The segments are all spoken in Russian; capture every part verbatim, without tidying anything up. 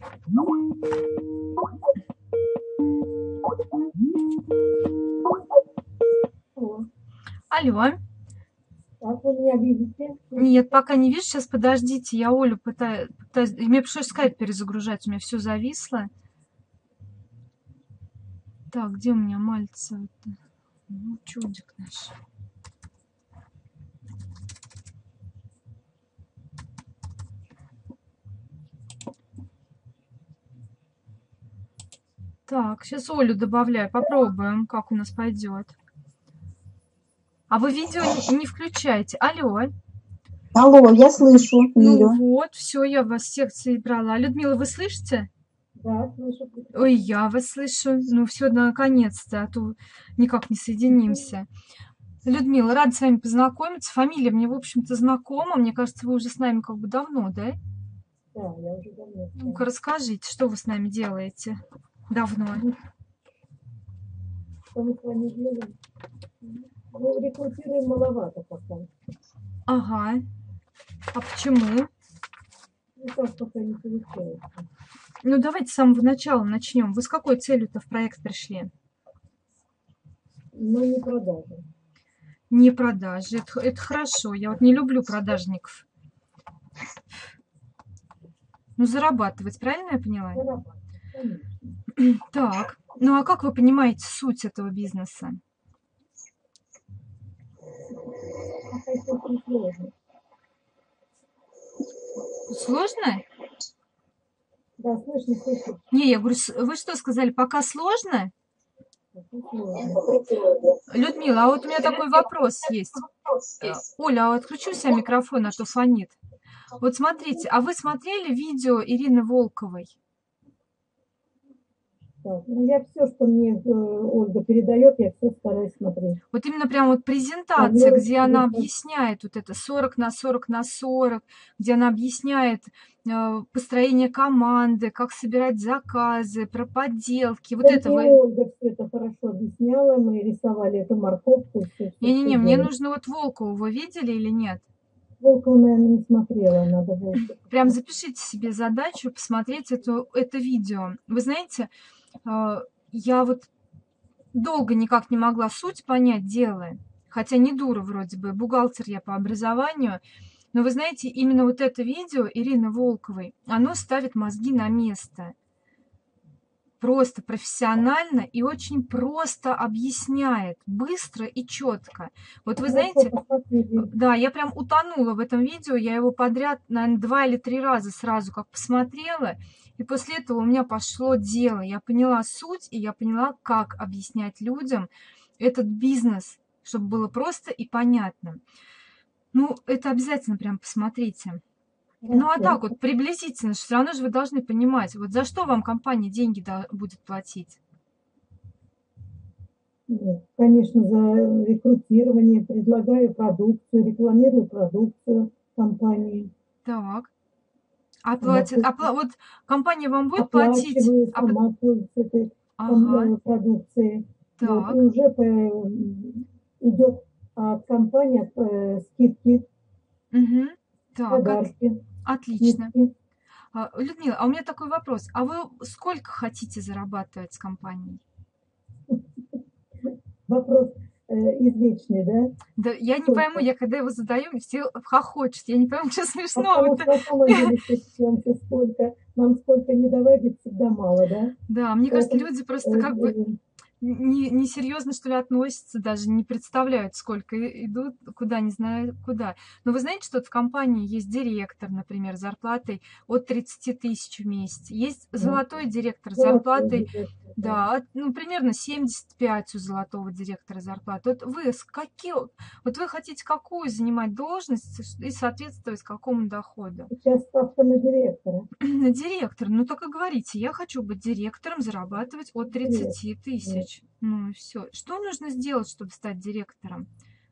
Алло. Как вы меня видите? Нет, пока не вижу. Сейчас подождите. Я Олю пытаюсь... пытаюсь... Мне пришлось скайп перезагружать. У меня все зависло. Так, где у меня Мальцева-то? Ну, чудик наш. Так, сейчас Олю добавляю. Попробуем, как у нас пойдет. А вы видео не, не включаете. Алло. Алло, я слышу. Ну Лилю. вот, все, я вас всех собрала. Людмила, вы слышите? Да, слышу. Ой, я вас слышу. Ну все, наконец-то, а то никак не соединимся. Людмила, рада с вами познакомиться. Фамилия мне, в общем-то, знакома. Мне кажется, вы уже с нами как бы давно, да? Да, я уже давно. Ну-ка, расскажите, что вы с нами делаете давно? Что мы с вами делаем? Ну, рекрутируем маловато пока. Ага. А почему? Ну, как пока не получается. Ну, давайте с самого начала начнем. Вы с какой целью-то в проект пришли? Ну, не продажи. Не продажи. Это, это хорошо. Я вот не люблю продажников. Ну, зарабатывать, правильно я поняла? Зарабатывать, конечно. Так. Ну, а как вы понимаете суть этого бизнеса? Пока это очень сложно. Сложно? Да, слышно, слышно. Не, я говорю, вы что сказали, пока сложно? Людмила, а вот у меня такой вопрос есть. Оля, а отключу себе микрофон, а то фонит. Вот смотрите, а вы смотрели видео Ирины Волковой? Так, ну, я все, что мне э, Ольга передает, я все стараюсь смотреть. Вот именно прям вот презентация, где она объясняет вот это сорок на сорок на сорок, где она объясняет э, построение команды, как собирать заказы, про подделки. Вот Да, это и вы... Ольга все это хорошо объясняла, мы рисовали эту морковку. Не-не-не, мне нужно вот Волкову, вы видели или нет? Волкову, наверное, не смотрела, надо Волкову. Прям запишите себе задачу посмотреть это, это видео. Вы знаете, я вот долго никак не могла суть понять дела, хотя не дура вроде бы, бухгалтер я по образованию, но вы знаете, именно вот это видео Ирины Волковой, оно ставит мозги на место. Просто профессионально и очень просто объясняет, быстро и четко. Вот вы знаете, да, я прям утонула в этом видео, я его подряд, наверное, два или три раза сразу как посмотрела, и после этого у меня пошло дело. Я поняла суть, и я поняла, как объяснять людям этот бизнес, чтобы было просто и понятно. Ну, это обязательно прям посмотрите. Ну, а так вот, приблизительно, все равно же вы должны понимать, вот за что вам компания деньги будет платить? Конечно, за рекрутирование, предлагаю продукцию, рекламирую продукцию компании. Так. А платит, а, вот компания вам будет платить? Сама пользуется этой ага. продукцией. Так. Вот, и уже по, идет от компании от, скидки. Угу. Так, подарки. Отлично. Людмила, а у меня такой вопрос. А вы сколько хотите зарабатывать с компанией? Вопрос э, извечный, да? Да, я не сколько? пойму, я когда его задаю, все хохочут. Я не пойму, что смешного. А потому что на самом деле сестренки сколько, нам сколько не давай, всегда мало, да? Да, мне кажется, люди просто как бы не, не серьезно, что ли, относятся, даже не представляют, сколько идут, куда, не знаю куда. Но вы знаете, что в компании есть директор, например, с зарплатой от тридцати тысяч в месяц. Есть золотой директор с зарплатой, да, от, ну, примерно семьдесят пять у золотого директора зарплаты. Вот вы, с какие, вот вы хотите какую занимать должность и соответствовать какому доходу? Сейчас ставка на директора. На директора. Ну, так и говорите, я хочу быть директором, зарабатывать от тридцати тысяч. Ну и все. Что нужно сделать, чтобы стать директором?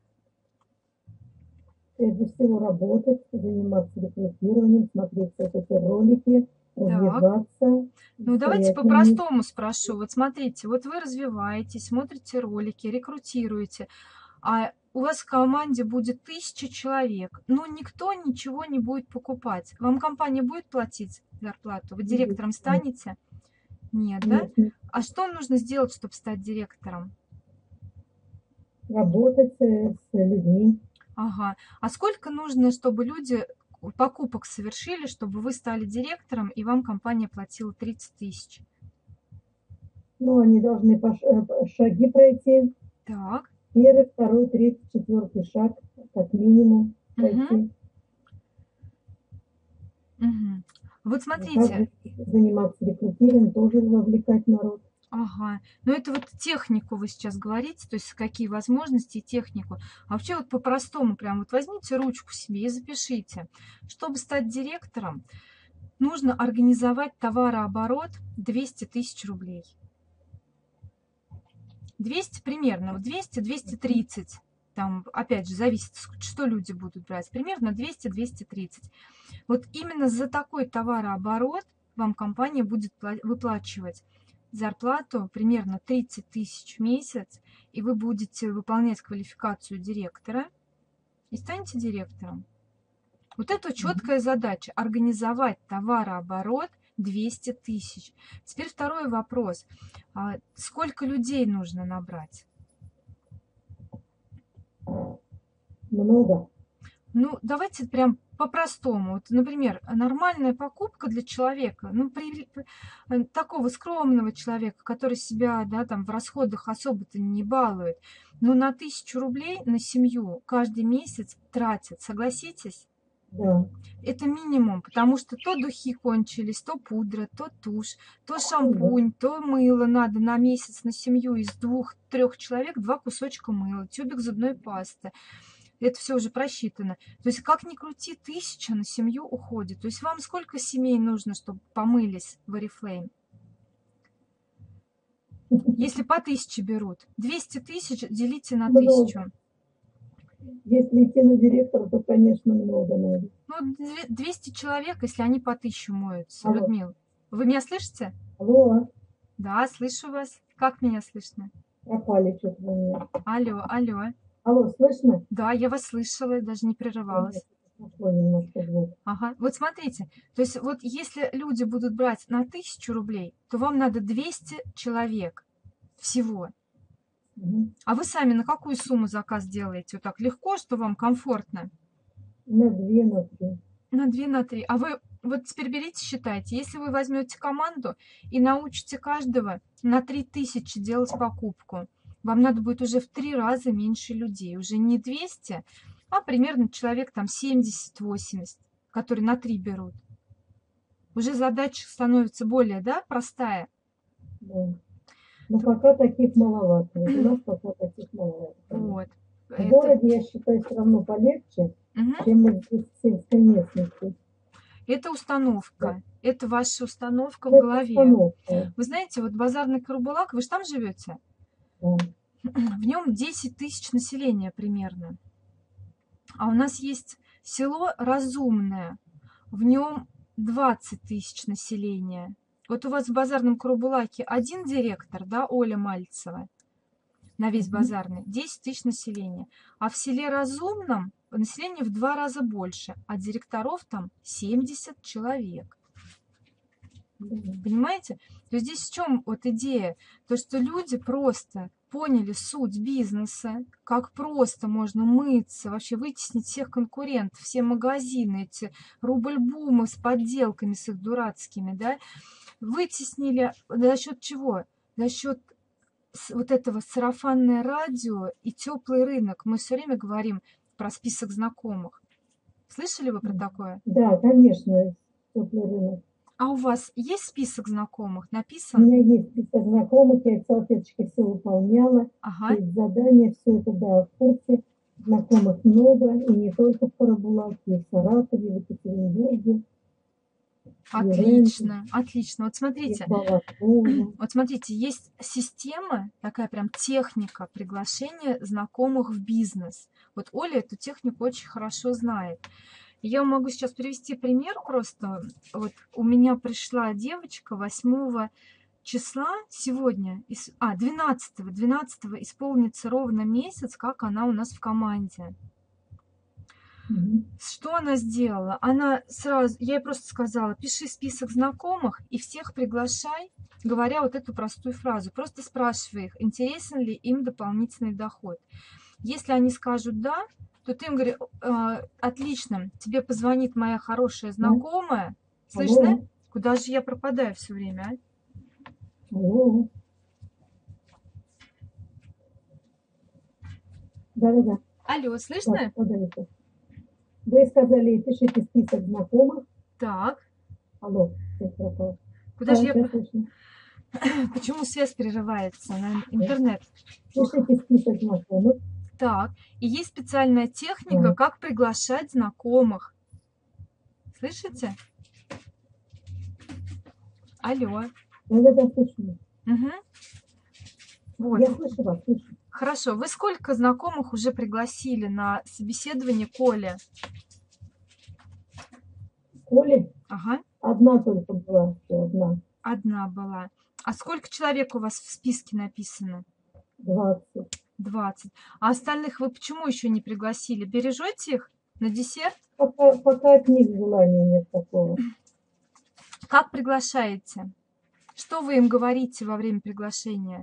Прежде всего работать, заниматься рекрутированием, смотреть эти ролики, развиваться. Ну давайте по-простому спрошу. Вот смотрите, вот вы развиваетесь, смотрите ролики, рекрутируете. А у вас в команде будет тысяча человек, но никто ничего не будет покупать. Вам компания будет платить зарплату? Вы директором станете? Нет, да? Нет, нет. А что нужно сделать, чтобы стать директором? Работать э, с людьми. Ага. А сколько нужно, чтобы люди покупок совершили, чтобы вы стали директором, и вам компания платила тридцать тысяч? Ну, они должны пош- э, шаги пройти. Так. Первый, второй, третий, четвертый шаг, как минимум, пройти. Угу. Угу. Вот смотрите. Также заниматься рекрутированием, тоже вовлекать народ. Ага. Ну, это вот технику вы сейчас говорите, то есть какие возможности и технику. А вообще вот по-простому прям вот возьмите ручку себе и запишите. Чтобы стать директором, нужно организовать товарооборот двести тысяч рублей. двести примерно, вот двести — двести тридцать. Там, опять же, зависит, что люди будут брать. Примерно двести — двести тридцать. Вот именно за такой товарооборот вам компания будет выплачивать зарплату примерно тридцать тысяч в месяц, и вы будете выполнять квалификацию директора и станете директором. Вот это четкая задача — организовать товарооборот двести тысяч. Теперь второй вопрос. Сколько людей нужно набрать? Много. Ну, давайте прям по-простому. Вот, например, нормальная покупка для человека, ну, при, при, такого скромного человека, который себя, да, там в расходах особо-то не балует, но на тысячу рублей на семью каждый месяц тратит, согласитесь? Да. Это минимум, потому что то духи кончились, то пудра, то тушь, то шампунь, то мыло надо на месяц на семью из двух-трех человек, два кусочка мыла, тюбик зубной пасты. Это все уже просчитано. То есть, как ни крути, тысяча на семью уходит. То есть, вам сколько семей нужно, чтобы помылись в Oriflame? Если по тысяче берут, двести тысяч делите на тысячу. Если идти на директора, то, конечно, много надо. Ну, двести человек, если они по тысячу моются. Алло. Людмила, вы меня слышите? Алло. Да, слышу вас. Как меня слышно? Пропали что-то у меня. Алло, алло. Алло, слышно? Да, я вас слышала, даже не прерывалась. Пошло немножко звук. Ага, вот смотрите, то есть вот если люди будут брать на тысячу рублей, то вам надо двести человек всего. Угу. А вы сами на какую сумму заказ делаете? Вот так легко, что вам комфортно? На две, на три. На две, на три. А вы вот теперь берите, считайте, если вы возьмете команду и научите каждого на три тысячи делать покупку, вам надо будет уже в три раза меньше людей. Уже не двести, а примерно человек там семьдесят-восемьдесят, которые на три берут. Уже задача становится более, да, простая. Да. Но пока таких маловато. Вот у нас пока таких маловато. Вот. В Это... городе, я считаю, все равно полегче, угу. чем в сельской местности. Это установка. Да. Это ваша установка Это в голове. Установка. Вы знаете, вот базарный Карабулак, вы же там живете? Да. В нем десять тысяч населения примерно. А у нас есть село Разумное. В нем двадцать тысяч населения. Вот у вас в базарном Карабулаке один директор, да, Оля Мальцева, на весь базарный, десять тысяч населения. А в селе Разумном население в два раза больше, а директоров там семьдесят человек. Понимаете? То есть здесь в чем вот идея? То, что люди просто поняли суть бизнеса, как просто можно мыться, вообще вытеснить всех конкурентов, все магазины, эти рубль-бумы с подделками, с их дурацкими, да, вытеснили за счет чего? За счет вот этого сарафанное радио и теплый рынок. Мы все время говорим про список знакомых. Слышали вы про такое? Да, конечно, теплый рынок. А у вас есть список знакомых написан? У меня есть список знакомых, я салфеточки все выполняла. Ага. Есть задания, все это, да, в курсе. Знакомых много, и не только в Карабулаке, и в Саратове, в Екатеринбурге. Отлично, отлично. Вот смотрите, вот смотрите, есть система, такая прям техника приглашения знакомых в бизнес. Вот Оля эту технику очень хорошо знает. Я могу сейчас привести пример просто. Вот у меня пришла девочка восьмого числа сегодня, ис- а, двенадцатого, двенадцатого исполнится ровно месяц, как она у нас в команде. Мгм. Что она сделала? Она сразу, я ей просто сказала, пиши список знакомых и всех приглашай, говоря вот эту простую фразу. Просто спрашивай их, интересен ли им дополнительный доход. Если они скажут «да», то ты им говоришь: «Э, отлично, тебе позвонит моя хорошая Да. знакомая». Слышно? Алло, Куда же я пропадаю все время, а? алло. Да-да-да, Алло, да, слышно? попадаете. Вы сказали, пишите список знакомых. Так, Алло, связь пропала. куда же Да, я... сейчас про- слышно. Почему связь прерывается? На интернет. Пишите список знакомых. Так, и есть специальная техника, Да. как приглашать знакомых. Слышите? Алло. Да-да-да, слышно. Угу. Вот. Я слышу вас, слышу. Хорошо. Вы сколько знакомых уже пригласили на собеседование Коля? Коля, Ага, одна только была, всё, одна. одна была. А сколько человек у вас в списке написано? Двадцать. двадцать. А остальных вы почему еще не пригласили? Бережете их на десерт? Пока, пока от них желания нет такого. Как приглашаете? Что вы им говорите во время приглашения?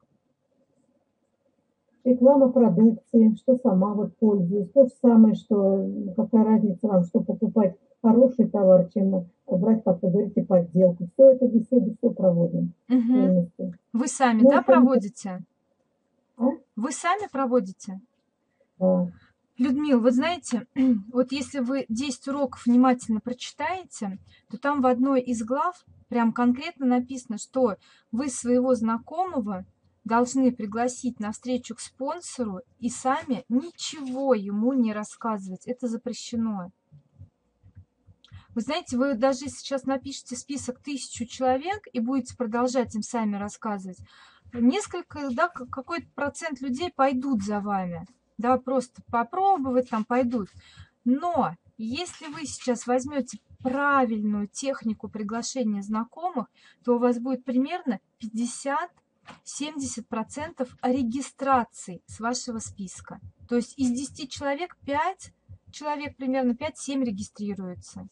Реклама продукции, что сама вот пользуюсь. То же самое, что м, какая разница вам, что покупать хороший товар, чем брать, как вы говорите, подделку. Все это беседы, все проводим Угу. полностью. Вы сами, Ну, да, это не так, проводите? а? Вы сами проводите? Да. Людмила, вы знаете, вот если вы десять уроков внимательно прочитаете, то там в одной из глав прям конкретно написано, что вы своего знакомого должны пригласить на встречу к спонсору и сами ничего ему не рассказывать. Это запрещено. Вы знаете, вы даже сейчас напишите список тысячу человек и будете продолжать им сами рассказывать, несколько, да, к- какой-то процент людей пойдут за вами, да, просто попробовать там пойдут. Но если вы сейчас возьмете правильную технику приглашения знакомых, то у вас будет примерно пятьдесят-семьдесят процентов регистраций с вашего списка. То есть из десяти человек пять человек, примерно пять-семь регистрируется.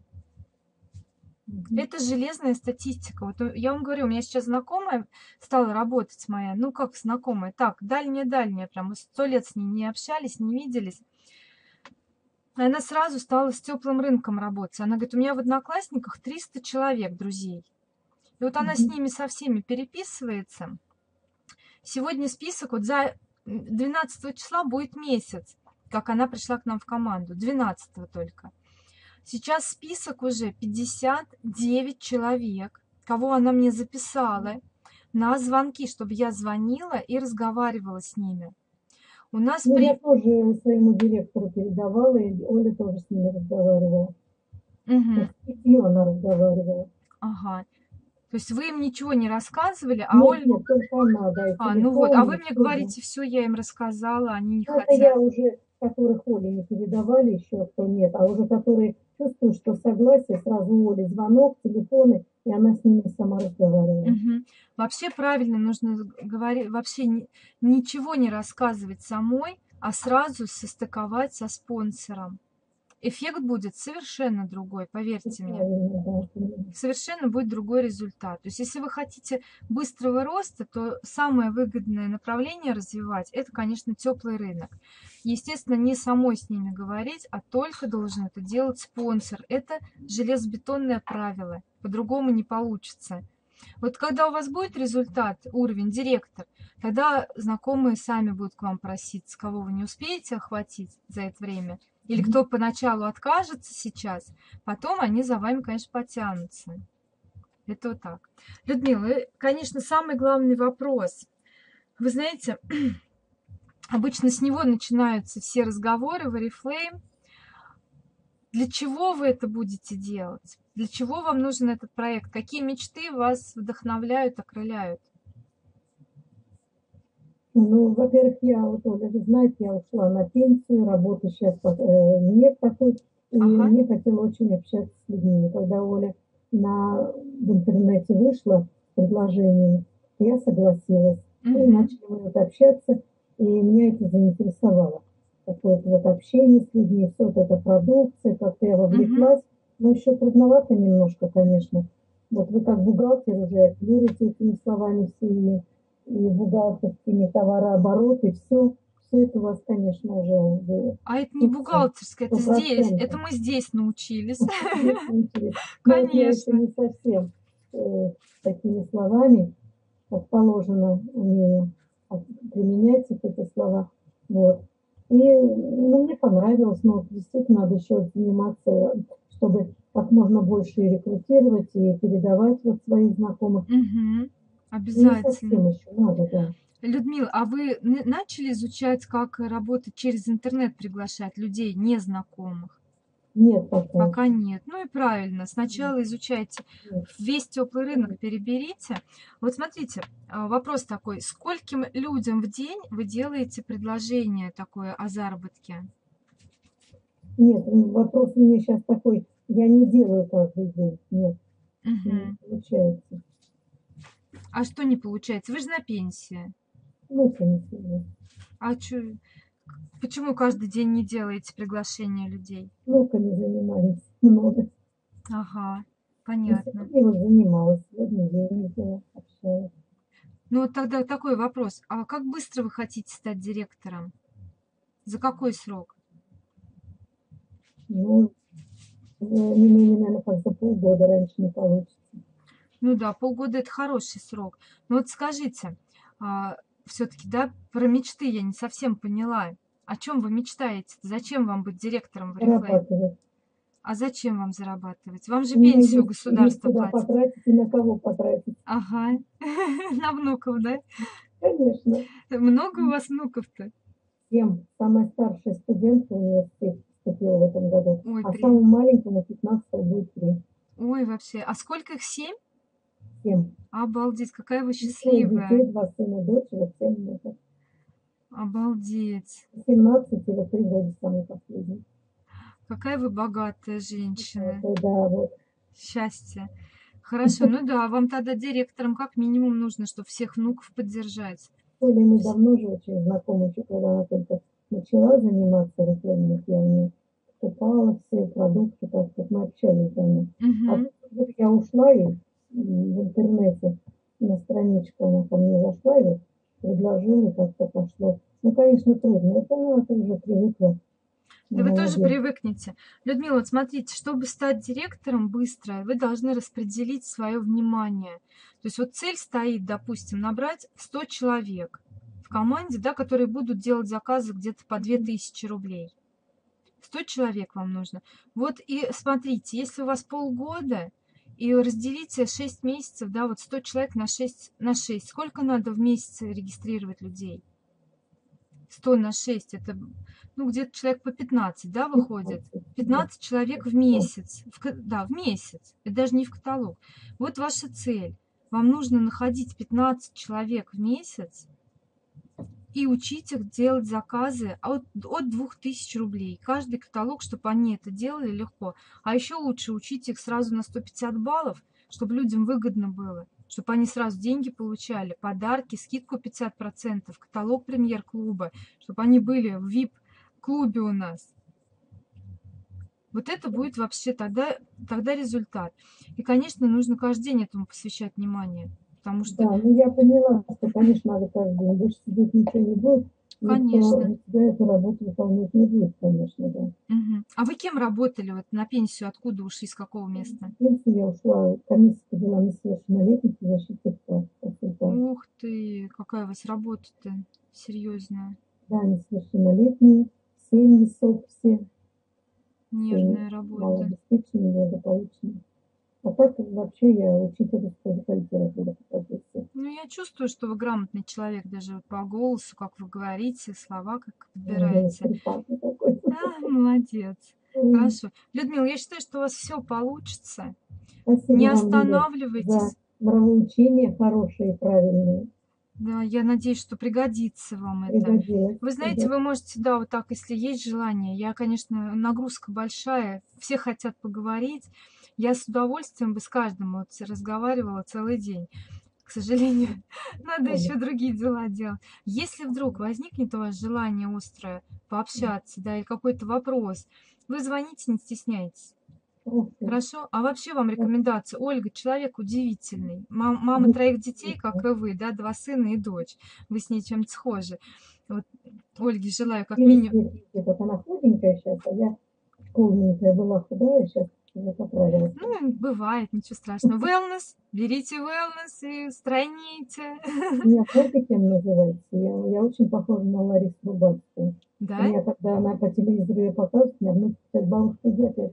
Мгм. Это железная статистика. Вот у- я вам говорю, у меня сейчас знакомая стала работать моя, ну как знакомая, так, дальняя-дальняя, прям мы сто лет с ней не общались, не виделись. И она сразу стала с теплым рынком работать. Она говорит, у меня в Одноклассниках триста человек, друзей. И вот она с Мгм. ними со всеми переписывается. Сегодня список, вот за двенадцатого числа будет месяц, как она пришла к нам в команду, двенадцатого только. Сейчас список уже пятьдесят девять человек, кого она мне записала на звонки, чтобы я звонила и разговаривала с ними. У нас Ну, я при... тоже своему директору передавала, и Оля тоже с ними разговаривала. Мгм. С пятью она разговаривала. Ага. То есть вы им ничего не рассказывали, а Нет, Оль... нет, только она, да, и А, ну вот, а вы телефон, мне все, да. говорите, все, я им рассказала, они не Ну, это хотят. я уже, которых Оле не передавали еще, кто нет, а уже которые чувствуют, что согласие, сразу Оле звонок, телефоны, и она с ними сама разговаривала. Мгм. Вообще правильно нужно говорить, вообще ни- ничего не рассказывать самой, а сразу состыковать со спонсором. Эффект будет совершенно другой, Это поверьте мне. правильно, да. Правильно. Совершенно будет другой результат. То есть если вы хотите быстрого роста, то самое выгодное направление развивать – это, конечно, теплый рынок. Естественно, не самой с ними говорить, а только должен это делать спонсор. Это железобетонное правило. По-другому не получится. Вот когда у вас будет результат, уровень, директор, тогда знакомые сами будут к вам проситься, кого вы не успеете охватить за это время, или Мгм. кто поначалу откажется сейчас, потом они за вами, конечно, потянутся. Это вот так. Людмила, и, конечно, самый главный вопрос. Вы знаете, обычно с него начинаются все разговоры в Oriflame. Для чего вы это будете делать? Для чего вам нужен этот проект? Какие мечты вас вдохновляют, окрыляют? Ну, во-первых, я, вот Оля же знает, я ушла на пенсию, работы сейчас э, нет такой, и Ага. мне хотела очень общаться с людьми. Когда Оля на, в интернете вышла, предложениями. Я согласилась. И Мгм. начали мы вот общаться, и меня это заинтересовало. Какое-то вот общение с людьми, все вот эта продукция, как-то я Мгм. вовлеклась. Но еще трудновато немножко, конечно. Вот вы как бухгалтер уже оперируете этими словами все, и, и бухгалтерскими товарообороты, все. Все это у вас, конечно, уже вы А это не курсе бухгалтерское, это сто здесь. Это процентов. мы здесь научились. Интересно. Но вот я еще Конечно. не совсем э, такими словами, как положено, умею а, применять их, эти слова. Вот. И ну, мне понравилось, но вот действительно надо еще заниматься, чтобы как можно больше и рекрутировать, и передавать вот своих знакомых. Мгм. Не Обязательно. совсем еще надо, да. Людмила, а вы н- начали изучать, как работать через интернет, приглашать людей незнакомых? Нет пока Пока еще. нет. Ну и правильно. Нет, Сначала изучайте нет, весь теплый рынок, нет. переберите. Вот смотрите, а, вопрос такой. Скольким людям в день вы делаете предложение такое о заработке? Нет, вопрос у меня сейчас такой, я не делаю каждый день, нет, не Мгм. получается. А что не получается? Вы же на пенсии. Ну, конечно, А чё, почему каждый день не делаете приглашение людей? внуками занимались много. Ага, Но понятно. сегодня вот занималась, сегодня ездила, общалась. Ну вот тогда такой вопрос. А как быстро вы хотите стать директором? За какой срок? Ну, э, не менее, наверное, как за полгода раньше не получится. Ну да, полгода это хороший срок. Но вот скажите, все-таки, да, про мечты я не совсем поняла. О чем вы мечтаете? Зачем вам быть директором в Oriflame? Зарабатывать. А зачем вам зарабатывать? Вам же У меня пенсию есть, есть государство куда платит. потратить и на кого потратить. Ага, на внуков, да? Конечно, Много у вас внуков-то? всем. Самая старшая студентка в университет вступила в этом году, Ой, а при... самому маленькому пятнадцатого будет три. Ой, вообще. А сколько их? Семь? Всем. Обалдеть, какая вы Двое детей, счастливая. два сына, дочь, вот семь внуков. Обалдеть. семнадцать и вот три года самый последний. Какая вы богатая женщина. Вот, да, вот. Счастье. Хорошо, ну да, вам тогда директором как минимум нужно, чтобы всех внуков поддержать. Оля, мы давно же очень знакомы, еще когда она только начала заниматься рекламой, я у нее покупала все продукты, так как мы общались давно. А Угу. тут я ушла и в интернете на страничку она ко мне зашла и предложила, и как-то пошло. Ну, конечно, трудно. Это она уже привыкла. Да вы тоже Молодец. привыкнете. Людмила, вот смотрите, чтобы стать директором быстро, вы должны распределить свое внимание. То есть вот цель стоит, допустим, набрать сто человек в команде, да, которые будут делать заказы где-то по две тысячи рублей. сто человек вам нужно. Вот и смотрите, если у вас полгода, и разделите шесть месяцев, да, вот сто человек на шесть, на шесть. Сколько надо в месяц регистрировать людей? сто на шесть, это, ну, где-то человек по пятнадцать, да, выходит? пятнадцать человек в месяц. В, ка- да, в месяц. Это даже не в каталог. Вот ваша цель. Вам нужно находить пятнадцать человек в месяц и учить их делать заказы от, от двух тысяч рублей. Каждый каталог, чтобы они это делали легко. А еще лучше учить их сразу на сто пятьдесят баллов, чтобы людям выгодно было, чтобы они сразу деньги получали, подарки, скидку пятьдесят процентов, каталог премьер-клуба, чтобы они были в ви ай пи-клубе у нас. Вот это будет вообще тогда, тогда результат. И, конечно, нужно каждый день этому посвящать внимание, потому что, Да, ну я поняла, что, конечно, надо каждый день. Больше сидеть ничего не будет. Никто конечно. за тебя эту работу выполнять не будет, конечно, да. Мгм. А вы кем работали вот на пенсию? Откуда ушли? С какого места? В пенсию я ушла, комиссия по делам несовершеннолетних и защите прав. Консультант. Ух ты, какая у вас работа-то серьезная, Да, несовершеннолетние, семьи, сот все, все нервная работа. малообеспеченные, благополучные. А так вообще я учительская литература по профессии. Ну, я чувствую, что вы грамотный человек, даже вот по голосу, как вы говорите, слова как Голос подбираете. трепатный такой. А, молодец. М, Хорошо. Людмила, я считаю, что у вас все получится. Спасибо Не вам, Лиля, за останавливайтесь. нравоучения хорошие и правильные. Да, я надеюсь, что пригодится вам это. Пригодилось. Вы знаете, вы можете, да, вот так, если есть желание. Я, конечно, нагрузка большая, все хотят поговорить. Я с удовольствием бы с каждым вот разговаривала целый день. к сожалению. Надо Ладно. еще другие дела делать. Если вдруг возникнет у вас желание острое пообщаться, да, или какой-то вопрос, вы звоните, не стесняйтесь. Хорошо. Хорошо? А вообще вам Да. рекомендация. Ольга, человек удивительный. Мам- мама троих детей, как и вы, да, два сына и дочь. Вы с ней чем-то схожи. Вот Ольге желаю как минимум... Видите, вот она худенькая сейчас, а я полненькая была худая, сейчас уже поправилась. Ну, бывает, ничего страшного. Wellness, берите wellness и стройните. Меня знаете, кем называется? Я, я очень похожа на Ларису Рубанскую. У Да? меня, когда она по телевизору ее показывает, у меня внутри сейчас бабушка идет.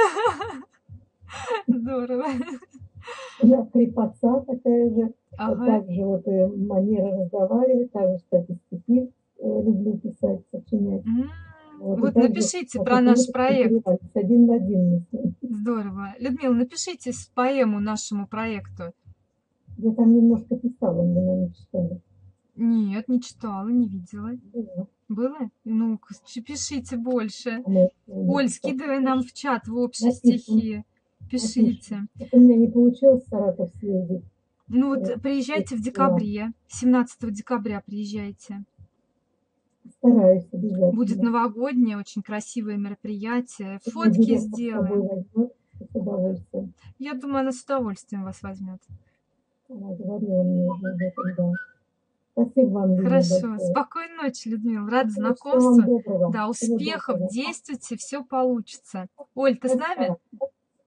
Здорово. Я крепотца такая же, Ага. также вот э, манера разговаривать, также, кстати, стихи э, люблю писать, сочинять. М, Вот, и Вот также напишите вот про это наш вот проект. переводится один в один мы с ней. Здорово. Людмила, напишите с- поэму нашему проекту. Я там немножко писала, но не читали. Нет, не читала, не видела. Было. Было? Ну, пишите больше. А мы Оль, написали. скидывай нам в чат в общие Напишем. стихи. Пишите. Вот у меня не получилось в Саратов съездить. Ну вот Э, приезжайте в да. декабре. семнадцатого декабря приезжайте. Стараюсь обязательно. Будет новогоднее, очень красивое мероприятие. Меня Фотки директор с собой сделаем. возьмет с удовольствием. Я думаю, она с удовольствием вас возьмет. Она говорила мне уже об этом, да. Спасибо вам, Лилия, Хорошо. большое. Спокойной ночи, Людмила. Рада Всего вам знакомству. доброго. Да, Всего успехов, доброго. действуйте, все получится. Оль, ты с нами?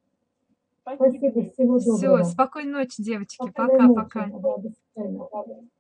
Спасибо, всего Все, доброго. спокойной ночи, девочки. Спокойной ночи. Пока-пока. Да, до свидания.